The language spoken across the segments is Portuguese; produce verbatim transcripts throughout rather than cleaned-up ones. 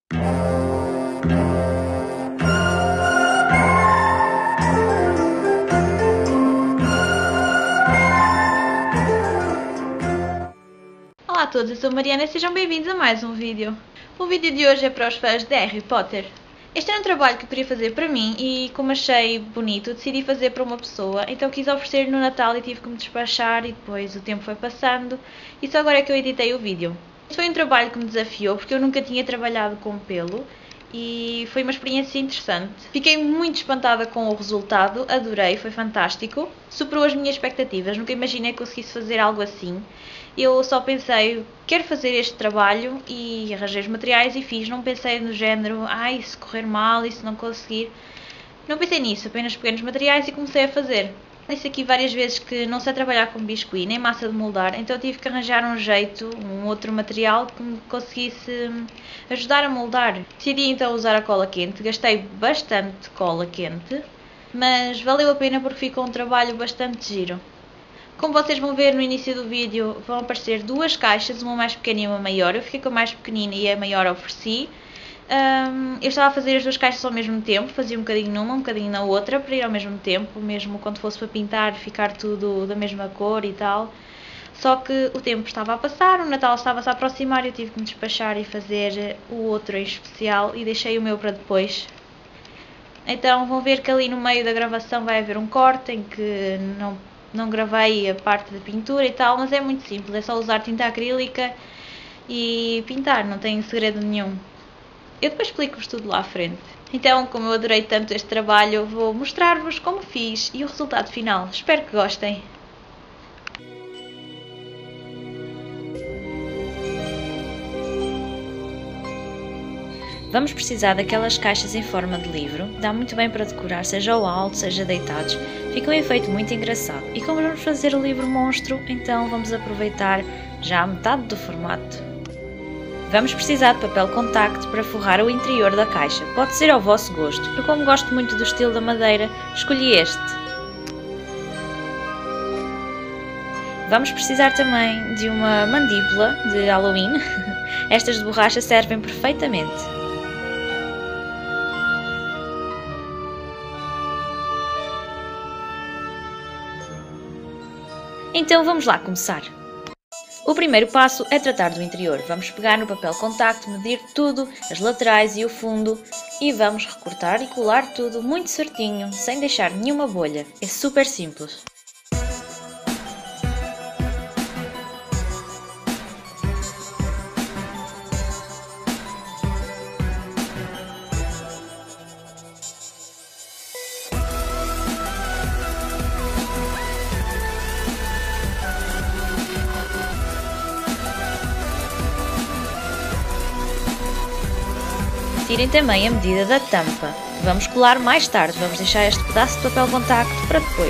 Olá a todos, eu sou a Mariana e sejam bem-vindos a mais um vídeo. O vídeo de hoje é para os fãs de Harry Potter. Este era um trabalho que eu queria fazer para mim e, como achei bonito, decidi fazer para uma pessoa, então quis oferecer no Natal e tive que me despachar e depois o tempo foi passando e só agora é que eu editei o vídeo. Este foi um trabalho que me desafiou porque eu nunca tinha trabalhado com pelo e foi uma experiência interessante. Fiquei muito espantada com o resultado, adorei, foi fantástico, superou as minhas expectativas, nunca imaginei que conseguisse fazer algo assim. Eu só pensei, quero fazer este trabalho e arranjei os materiais e fiz, não pensei no género, ai, se correr mal e se não conseguir. Não pensei nisso, apenas peguei nos materiais e comecei a fazer. Disse aqui várias vezes que não sei trabalhar com biscuit, nem massa de moldar, então tive que arranjar um jeito, um outro material que me conseguisse ajudar a moldar. Decidi então usar a cola quente, gastei bastante cola quente, mas valeu a pena porque ficou um trabalho bastante giro. Como vocês vão ver no início do vídeo, vão aparecer duas caixas, uma mais pequena e uma maior. Eu fiquei com a mais pequenina e a maior ofereci. Um, eu estava a fazer as duas caixas ao mesmo tempo, fazia um bocadinho numa, um bocadinho na outra, para ir ao mesmo tempo, mesmo quando fosse para pintar, ficar tudo da mesma cor e tal. Só que o tempo estava a passar, o Natal estava-se a aproximar e eu tive que me despachar e fazer o outro em especial e deixei o meu para depois. Então vão ver que ali no meio da gravação vai haver um corte em que não... Não gravei a parte da pintura e tal, mas é muito simples, é só usar tinta acrílica e pintar, não tem segredo nenhum. Eu depois explico-vos tudo lá à frente. Então, como eu adorei tanto este trabalho, vou mostrar-vos como fiz e o resultado final. Espero que gostem. Vamos precisar daquelas caixas em forma de livro, dá muito bem para decorar, seja ao alto, seja deitados, fica um efeito muito engraçado. E como vamos fazer o livro monstro, então vamos aproveitar já a metade do formato. Vamos precisar de papel contacto para forrar o interior da caixa, pode ser ao vosso gosto. Eu, como gosto muito do estilo da madeira, escolhi este. Vamos precisar também de uma mandíbula de Halloween, estas de borracha servem perfeitamente. Então vamos lá começar. O primeiro passo é tratar do interior. Vamos pegar no papel contacto, medir tudo, as laterais e o fundo e vamos recortar e colar tudo muito certinho, sem deixar nenhuma bolha. É super simples. Tirem também a medida da tampa. Vamos colar mais tarde, vamos deixar este pedaço de papel contacto para depois.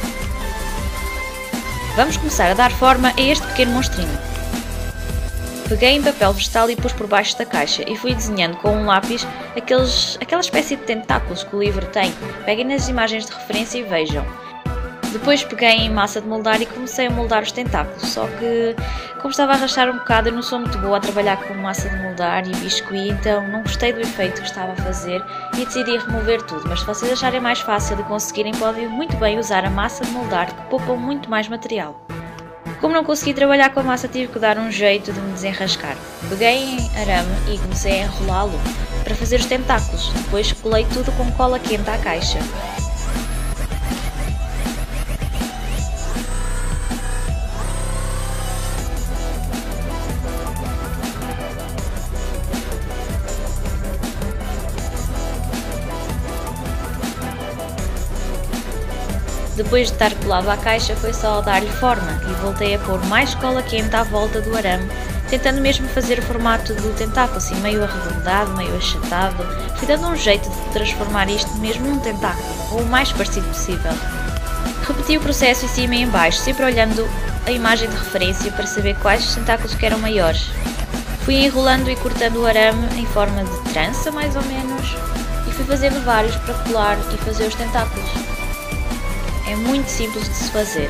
Vamos começar a dar forma a este pequeno monstrinho. Peguei em papel vegetal e pus por baixo da caixa e fui desenhando com um lápis aqueles, aquela espécie de tentáculos que o livro tem. Peguem nas imagens de referência e vejam. Depois peguei em massa de moldar e comecei a moldar os tentáculos, só que como estava a arrastar um bocado eu não sou muito boa a trabalhar com massa de moldar e biscuit, então não gostei do efeito que estava a fazer e decidi remover tudo, mas se vocês acharem mais fácil de conseguirem podem muito bem usar a massa de moldar que poupa muito mais material. Como não consegui trabalhar com a massa tive que dar um jeito de me desenrascar. Peguei em arame e comecei a enrolá-lo para fazer os tentáculos, depois colei tudo com cola quente à caixa. Depois de estar colado à caixa foi só dar-lhe forma e voltei a pôr mais cola quente à volta do arame, tentando mesmo fazer o formato do tentáculo, assim meio arredondado, meio achatado. Fui dando um jeito de transformar isto mesmo num tentáculo, ou o mais parecido possível. Repeti o processo em cima e em baixo, sempre olhando a imagem de referência para saber quais os tentáculos que eram maiores. Fui enrolando e cortando o arame em forma de trança, mais ou menos, e fui fazendo vários para colar e fazer os tentáculos. É muito simples de se fazer.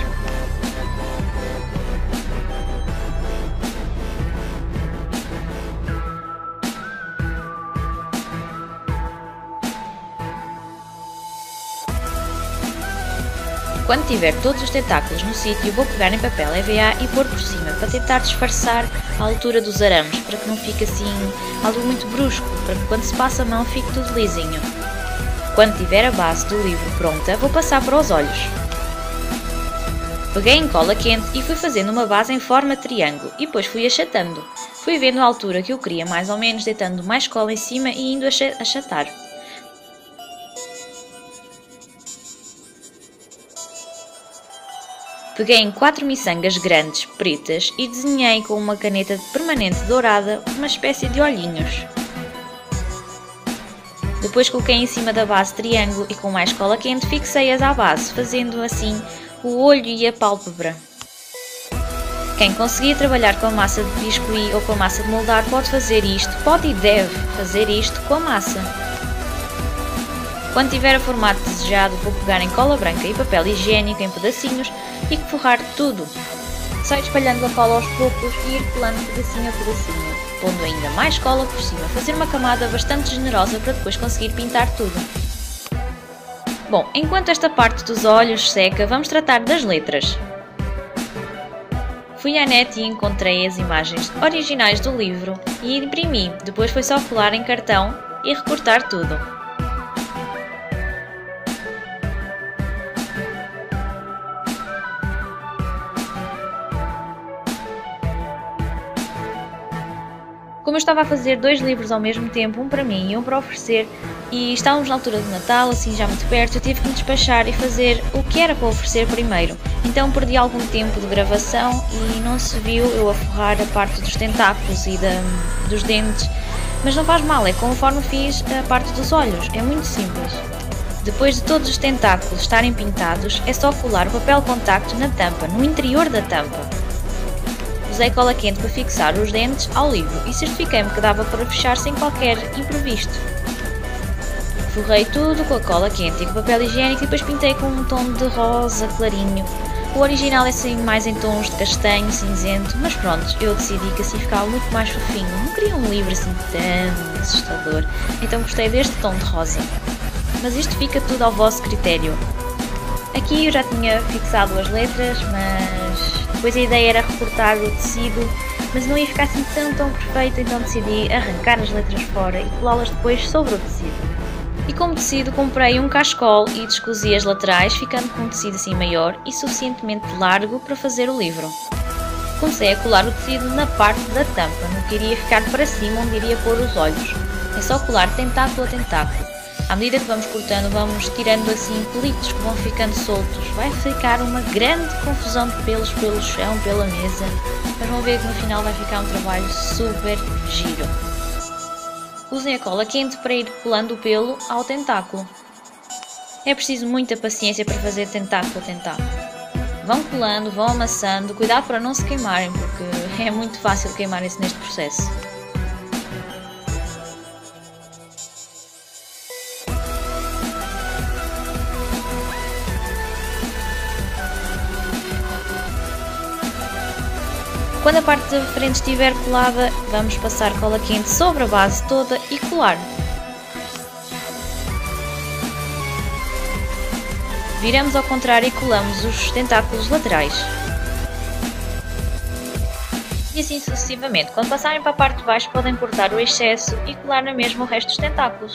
Quando tiver todos os tentáculos no sítio, vou pegar em papel E V A e pôr por cima, para tentar disfarçar a altura dos arames, para que não fique assim algo muito brusco, para que quando se passa a mão fique tudo lisinho. Quando tiver a base do livro pronta, vou passar para os olhos. Peguei em cola quente e fui fazendo uma base em forma de triângulo e depois fui achatando. Fui vendo a altura que eu queria mais ou menos, deitando mais cola em cima e indo achatar. Peguei em quatro miçangas grandes, pretas, e desenhei com uma caneta permanente dourada uma espécie de olhinhos. Depois coloquei em cima da base triângulo e com mais cola quente fixei-as à base, fazendo assim o olho e a pálpebra. Quem conseguir trabalhar com a massa de biscuit ou com a massa de moldar pode fazer isto, pode e deve fazer isto com a massa. Quando tiver o formato desejado, vou pegar em cola branca e papel higiênico em pedacinhos e forrar tudo. Só espalhando a cola aos poucos e ir colando pedacinho a pedacinho, pondo ainda mais cola por cima, fazer uma camada bastante generosa para depois conseguir pintar tudo. Bom, enquanto esta parte dos olhos seca, vamos tratar das letras. Fui à net e encontrei as imagens originais do livro e imprimi, depois foi só colar em cartão e recortar tudo. Como eu estava a fazer dois livros ao mesmo tempo, um para mim e um para oferecer, e estávamos na altura de Natal, assim já muito perto, eu tive que me despachar e fazer o que era para oferecer primeiro. Então perdi algum tempo de gravação e não se viu eu a forrar a parte dos tentáculos e da, dos dentes, mas não faz mal, é conforme fiz a parte dos olhos, é muito simples. Depois de todos os tentáculos estarem pintados, é só colar o papel contacto na tampa, no interior da tampa. Usei cola quente para fixar os dentes ao livro e certifiquei-me que dava para fechar sem qualquer imprevisto. Forrei tudo com a cola quente e com papel higiênico e depois pintei com um tom de rosa clarinho. O original é assim mais em tons de castanho, cinzento, mas pronto, eu decidi que assim ficava muito mais fofinho. Não queria um livro assim tão assustador, então gostei deste tom de rosa. Mas isto fica tudo ao vosso critério. Aqui eu já tinha fixado as letras, mas depois a ideia era recortar o tecido, mas não ia ficar assim tão tão perfeito, então decidi arrancar as letras fora e colá-las depois sobre o tecido. E como tecido comprei um cascol e descosi as laterais, ficando com um tecido assim maior e suficientemente largo para fazer o livro. Comecei a colar o tecido na parte da tampa, no que iria ficar para cima onde iria pôr os olhos. É só colar tentáculo a tentáculo. À medida que vamos cortando, vamos tirando assim pelitos que vão ficando soltos. Vai ficar uma grande confusão de pelos pelo chão, pela mesa, mas vão ver que no final vai ficar um trabalho super giro. Usem a cola quente para ir colando o pelo ao tentáculo. É preciso muita paciência para fazer tentáculo a tentáculo. Vão colando, vão amassando, cuidado para não se queimarem, porque é muito fácil queimarem-se neste processo. Quando a parte da frente estiver colada, vamos passar cola quente sobre a base toda e colar. Viramos ao contrário e colamos os tentáculos laterais. E assim sucessivamente. Quando passarem para a parte de baixo, podem cortar o excesso e colar na mesma o resto dos tentáculos.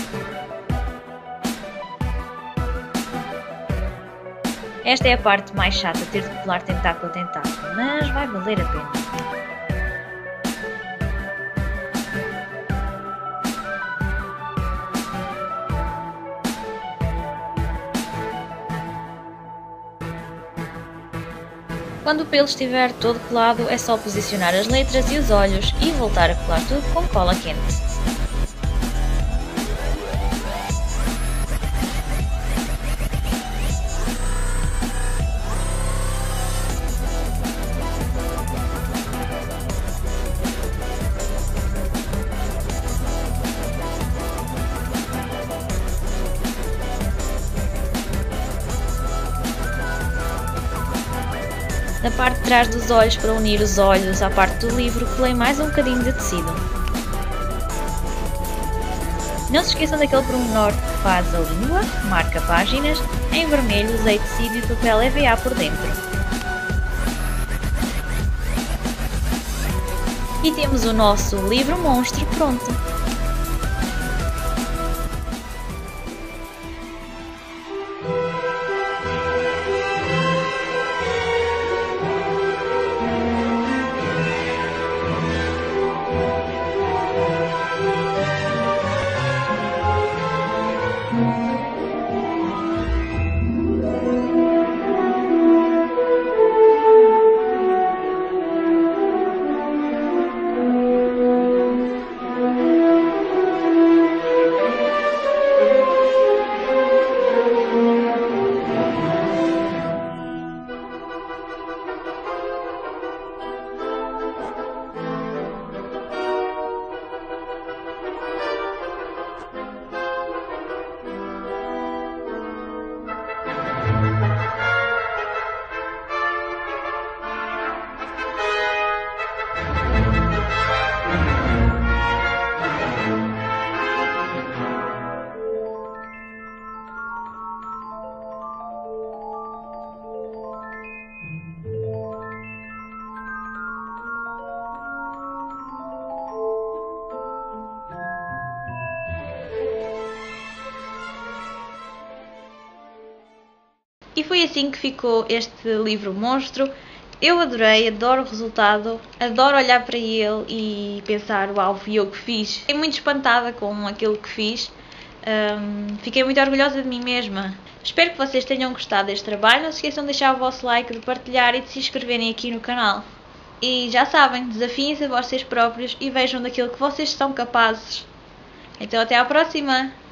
Esta é a parte mais chata, ter de colar tentáculo a tentáculo, mas vai valer a pena. Quando o pelo estiver todo colado, é só posicionar as letras e os olhos e voltar a colar tudo com cola quente. Na parte de trás dos olhos, para unir os olhos à parte do livro, colei mais um bocadinho de tecido. Não se esqueçam daquele pormenor que faz a língua, marca páginas, em vermelho usei tecido e papel E V A por dentro. E temos o nosso livro monstro pronto! E foi assim que ficou este livro monstro. Eu adorei, adoro o resultado, adoro olhar para ele e pensar, uau, fui eu que fiz. Fiquei muito espantada com aquilo que fiz, um, fiquei muito orgulhosa de mim mesma. Espero que vocês tenham gostado deste trabalho, não se esqueçam de deixar o vosso like, de partilhar e de se inscreverem aqui no canal. E já sabem, desafiem-se a vocês próprios e vejam daquilo que vocês são capazes. Então até à próxima!